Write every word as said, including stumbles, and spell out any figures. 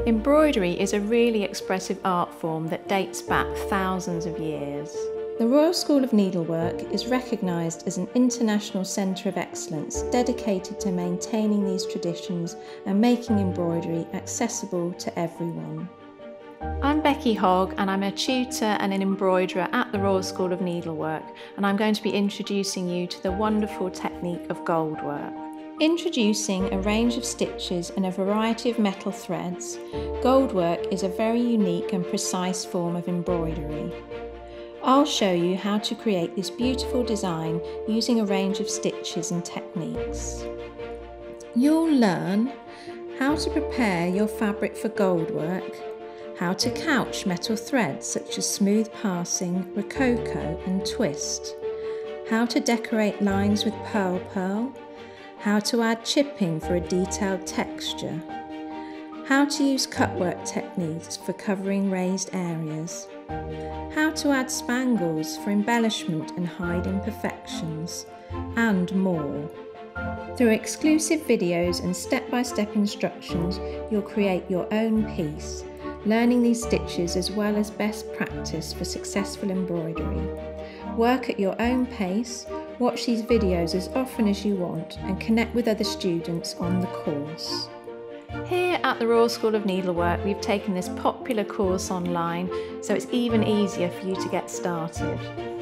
Embroidery is a really expressive art form that dates back thousands of years. The Royal School of Needlework is recognised as an international centre of excellence dedicated to maintaining these traditions and making embroidery accessible to everyone. I'm Becky Hogg and I'm a tutor and an embroiderer at the Royal School of Needlework, and I'm going to be introducing you to the wonderful technique of Goldwork. Introducing a range of stitches and a variety of metal threads, Goldwork is a very unique and precise form of embroidery. I'll show you how to create this beautiful design using a range of stitches and techniques. You'll learn how to prepare your fabric for Goldwork, how to couch metal threads such as smooth passing, rococo and twist, how to decorate lines with pearl pearl, how to add chipping for a detailed texture, how to use cutwork techniques for covering raised areas, how to add spangles for embellishment and hide imperfections, and more. Through exclusive videos and step-by-step instructions, you'll create your own piece, learning these stitches as well as best practice for successful embroidery. Work at your own pace, watch these videos as often as you want, and connect with other students on the course. Here at the Royal School of Needlework, we've taken this popular course online, so it's even easier for you to get started.